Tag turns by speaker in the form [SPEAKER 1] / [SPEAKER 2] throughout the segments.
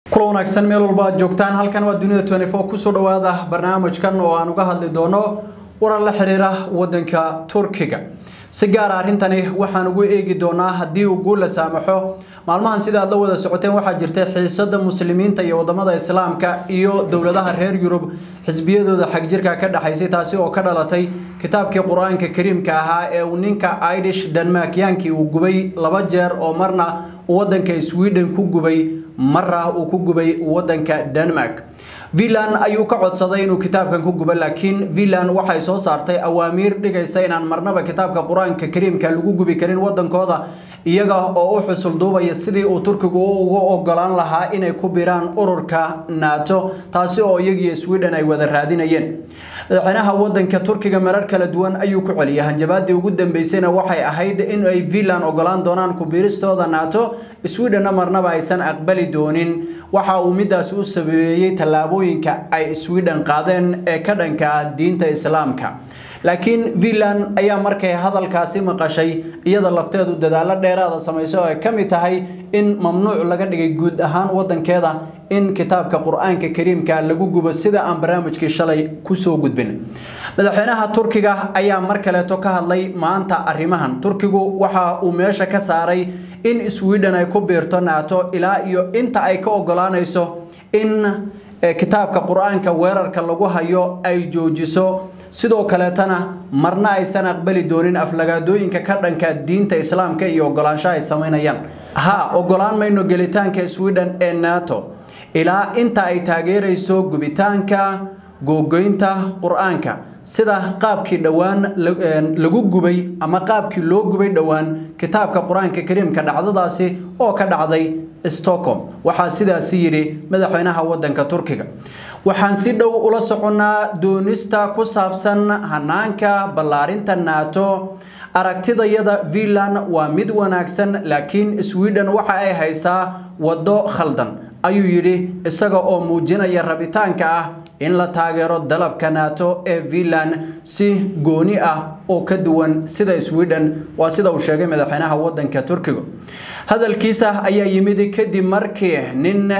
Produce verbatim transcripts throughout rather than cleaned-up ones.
[SPEAKER 1] كل wanaagsan meel walba joogtaan halkan waa dunida twenty four ku soo dhawaada barnaamijkan oo aan uga hadli doono warar la xiriira wadanka Turkiga si gaar ah arintani waxaan ugu eegi doonaa hadii uu guul la saamaxo maalmahan sida la wada socoteen waxa jirtay xiisada muslimiinta iyo wadamada islaamka iyo dawladaha reer Yurub xisbiyadooda xaq jirka ka dhaxaysay taasi oo ka dhalatay kitaabkii Quraanka Kariimka ahaa ee uu ninka Irish Denmarkiyankii uu gubay laba jeer oo marna wadanka Sweden ku gubay marra uu ku gubay wadanka Denmark Vilan ayuu ka codsaday inuu kitaabkan ku gubo laakiin Vilan waxay soo saartay awaamiir dhigaysa inaan marnaba kitaabka Quraanka Kariimka lagu gubi karin wadankooda iyaga oo u xusul duubaya sidii uu Turkigu ugu ogolaan lahaa inay ku biraan ururka NATO taasi oo iyaga Sweden ay wada raadinayeen madaxweynaha wadanka Turkiga marar kala duwan ayuu ku celiyay hanjabaadii ugu dambeysayna waxay ahayd in ay Vilan ogolaan doonaan ku biristooda NATO Sweden marnaba aysan aqbali doonin waxa uu midaas u sameeyay talaabooyinka ay Sweden qaadeen ee ka dhanka diinta Islaamka laakiin Vilan ayaa markay hadalkaasi maqashay iyada lafteedu dadaal dheeraad sameeyay oo kamid tahay in mamnuuc laga dhigay guud ahaan wadankeeda in kitaabka Quraanka Kariimka lagu gubo sida aan barnaamijkii shalay ku soo gudbin madaxweynaha Turkiga ayaa mar kale to ka hadlay maanta arrimahan Turkigu waxa uu meesha ka saaray in Sweden ay ku biirto NATO ilaa iyo inta ay ka ogolaanayso in kitaabka Quraanka weerarka lagu hayo ay joojiso sidoo kale tana marna aysan aqbali doonin aflagaadooyinka ka dhanka diinta Islaamka iyo ogolaanshaha ay sameynayaan ha ogolaan mayno gelitaanka Sweden ee NATO ilaa inta ay taageerayso gubitaanka googoynta Quraanka sida qaabkii dhawaan lagu gubay ama qaabkii loo gubay dhawaan kitaabka Quraanka Kariimka dhacdadaasi oo ka dhacday Stockholm waxa sidaas yiri madaxweynaha wadanka Turkiga waxaan si dhow ula soconaa doonista ku saabsan hanaanka ballaarinta NATO aragtidayada Vilan waa mid wanaagsan laakiin Sweden waxa ay haysaa wado khaldan ayuu yiri isaga oo muujinaya rabitaanka ah in la taageero dalabka NATO ee Vilan si gooni ah oo ka duwan sida Sweden waa sida uu sheegay madaxweynaha wadanka Turkiga hadalkiisa ayaa yimid kadib markii nin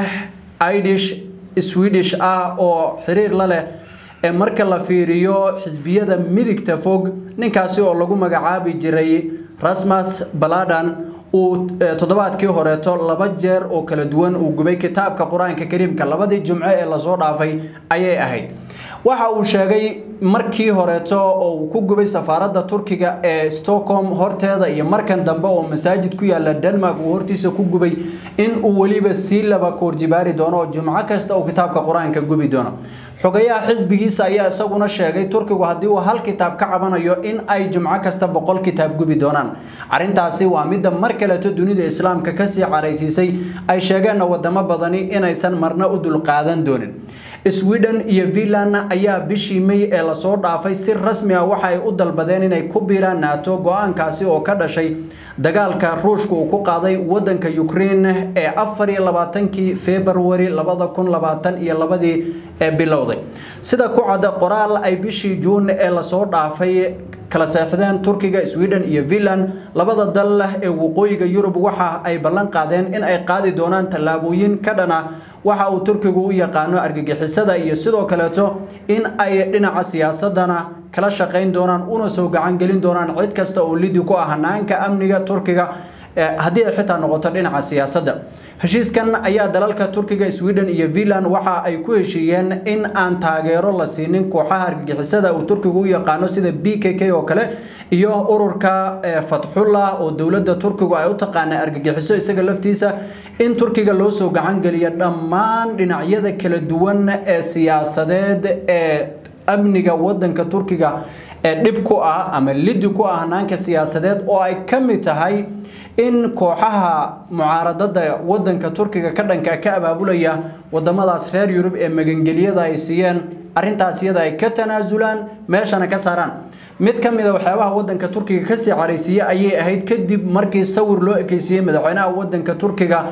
[SPEAKER 1] Irish Swedish ah oo xiriir la leh ee marka la fiiriyo xisbiyada midigta fog ninkaasi oo lagu magacaabi jiray Rasmus Paludan oo toddobaadkii horeeto laba jeer oo kala duwan uu gubay kitaabka Quraanka Kariimka labadii jumco ee la soo dhaafay ayay ahayd waxa uu sheegay markii horeeto oo ku gubay safaaradda Turkiga ee Stockholm horteeda iyo markan dambe oo masaajid ku yaala Denmark uu hortiisa ku gubay in uu waliba si laba koorjibaari doono jumco kasta oo kitaabka Quraanka gubi doono xogayaha xisbigiisa ayaa isaguna sheegay Turkigu hadii uu hal kitaab ka cabanayo in ay jumco kasta boqol kitaab gubi doonaan arintaasi waa mid mar kale dunida Islaamka ka sii careysiisay ay sheegeen wadamo badani inaysan marna u dul qaadan doonin Sweden iyo Vilan ayaa bishii May ee la soo dhaafay si rasmi ah waxa ay u dalbadeen inay ku biiraan NATO go'aankaasi oo ka dhashay dagaalka Ruushka uu ku qaaday wadanka Ukraine ee afar iyo labaatankii February laba kun labaatan iyo laba ee bilowday sida ku cad qoraal ay bishii June ee la soo dhaafay kala saxdeen Turkiga Sweden iyo Vilan labada dal ee waqooyiga Yurub waxa ay ballan qaadeen in ay qaadi doonaan talaabooyin ka dhana waxa uu Turkigu u yaqaano argagixisada iyo sidoo kale to in ay dhinaca siyaasadana kala shaqeyn doonaan una soo gacan gelin doonaan cid kasta oo lidi ku ah hanaanka amniga Turkiga hadii ay xitaa noqoto dhinaca siyaasadda heshiiskan ayaa dalalka Turkiga Sweden iyo Vilan waxa ay ku heshiiyeen in aan taageero la siinin kooxaha argagixisada oo Turkigu u yaqaano sida B K K oo kale iyo ururka Fathullah oo dawladda Turkigu ay u taqaan argagixiso isaga laftiisa in Turkiga loo soo gacan geliyo dhammaan dhinacyada kala duwan ee siyaasadeed ee amniga wadanka Turkiga ee dib ku ah ama lid ku ah hanaanka siyaasadeed oo ay kamid tahay in kooxaha mucaaradada wadanka Turkiga ka dhanka ka abaabulaya wadamadaas reer Yurub ee magangeliyada ay siiyeen arintaas iyada ay ka tanaazulaan meeshana ka saaraan mid kamid ah waxyaabaha wadanka Turkiga ka sii careysiiyay ayay ahayd kadib markii sawir loo ekeysiyay madaxweynaha wadanka Turkiga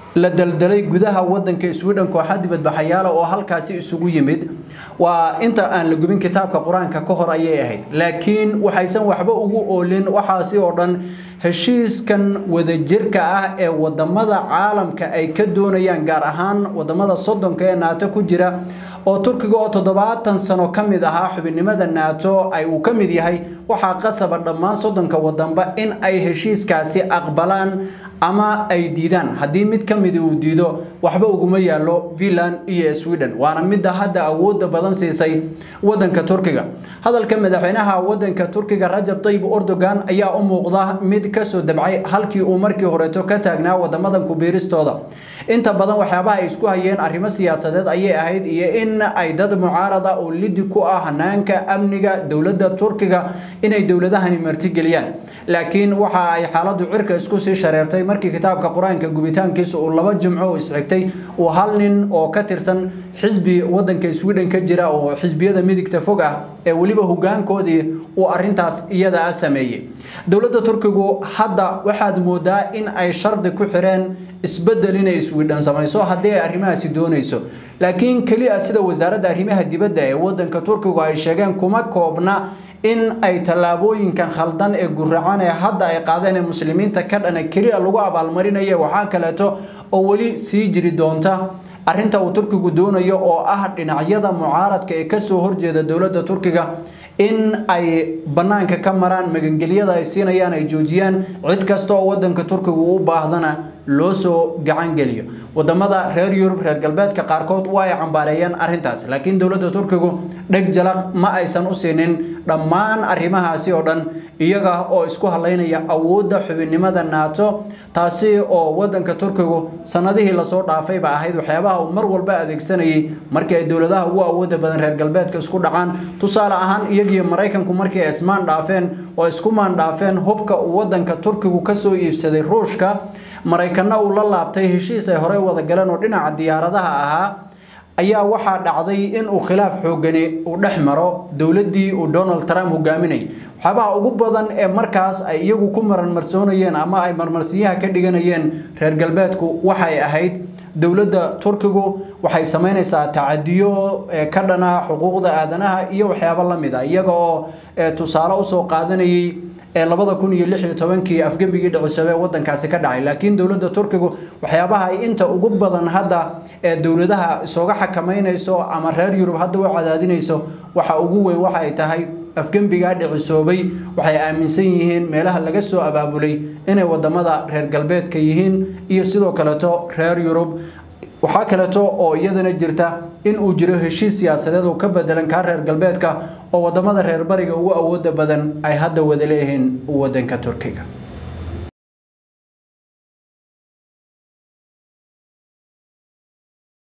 [SPEAKER 1] la daldalay gudaha wadanka Sweden kooxo dibadbaxayaal oo halkaasi isugu yimid waa inta aan la gubin kitaabka Quraanka ka hor ayay ahayd laakiin waxaysan waxba ugu oolin waxaasi oo dhan heshiiskan wadajirka ah ee wadamada caalamka ay ka doonayaan gaar ahaan wadamada soddonka ee NATO ku jira oo Turkiga oo toddobaatan sano kamid aha xubinimada NATO ay uu kamid yahay waxa qasab dhammaan soddonka wadanba in ay heshiiskaasi aqbalaan ama ay diidaan hadii mid kamid uu diido waxba uguma yaalo Finland iyo Sweden waana mid hadda awood badan siisay wadanka Turkiga hadalka madaxweynaha wadanka Turkiga Rajab Tayyip Erdogan ayaa u muuqda mid ka soo dabcay halkii uu markii hore ka taagnaa wadamadan ku biiristooda inta badan waxyaabaha ay isku hayeen arrimo siyaasadeed ayay ahayd iyo in ay dad mucaarada oo lidi ku ah hanaanka amniga dawladda Turkiga inay dawladahani martigeliyaan laakiin waxa ay xaaladdu cirka isku sii shareertay markii kitaabka Quraanka gubitaankiisa uu laba jimco isxigtay oo hal nin oo ka tirsan xisbi wadanka Sweden ka jira oo xisbiyada midigta fog ah ee waliba hogaankoodii uu arintaas iyada ah sameeyay dawladda Turkigu hadda waxaad moodaa in ay shardi ku xireen isbedel inay Sweden samayso hadii ay arrimahaasi doonayso laakiin kaliya sida wasaaradda arrimaha dibadda ee wadanka Turkigu ay sheegeen kuma koobna in ay talaabooyinkan khaldan ee gurracan ee hadda ay qaadeen muslimiinta ka dhan kaliya lagu abaalmarinayo waxa kale oo wali sii jiri doonta arinta uu Turkigu doonayo oo ah dhinacyada mucaaradka ee ka soo horjeeda dawladda Turkiga in ay banaanka ka maraan magangeliyada ay siinayaan ay joojiyaan cid kasta oo wadanka Turkigu u baahdana loo soo gacan geliyo wadamada reer Yurub reer galbeedka qaarkood way cambaarayaan arintaas laakiin dawladda Turkigu dhag jalaq ma aysan u siinin dhammaan arrimahaasi oo dhan iyaga oo isku haleynaya awoodda xubinimada NATO taasi oo wadanka Turkigu sanadihii la soo dhaafay ba ahayd waxyaabaha uu mar walba adeegsanayay markii ay dawladaha ugu awoodda badan reer galbeedka isku dhacaan tusaale ahaan iyaga Mareykanku markii ay ismaan dhaafeen oo isku maan dhaafeen hubka wadanka Turkigu ka soo iibsaday Ruushka Mareykanna uu la laabtay heshiis ay hore wada galeen oo dhinaca diyaaradaha ahaa ayaa waxa dhacday in uu khilaaf xoogani u dhaxmaro dawladii uu Donald Trump hogaaminay waxba ugu badan ee markaas ay iyagu ku maran marsoonayeen ama ay marmarsiyaha ka dhiganayeen reer galbeedku waxay ahayd dawladda Turkigu waxay sameynaysaa tacadiyo ka dhana xuquuqda aadanaha iyo waxyaabo la mid ah iyaga oo tusaale u soo qaadanayay ee labada kun iyo lix iyo tobankii afgambigii dhacisay wadankaasi ka dhacay laakiin dawladda Turkigu waxyaabaha ay inta ugu badan hadda ee dawladaha isooga xakameynayso ama reer Yurub hadda u cadaadinayso waxa ugu weyn waxa ay tahay afgambiga dhacisoobay waxay aaminsan yihiin meelaha laga soo abaabulay inay wadamada reer galbeedka yihiin iyo sidoo kale to reer Yurub waxa kale oo iyadana jirta in uu jiro heshiis siyaasadeed oo ka bedelan ka reer galbeedka oo wadamada reer bariga ugu awoodda badan ay hadda wada leeyihiin wadanka Turkiga.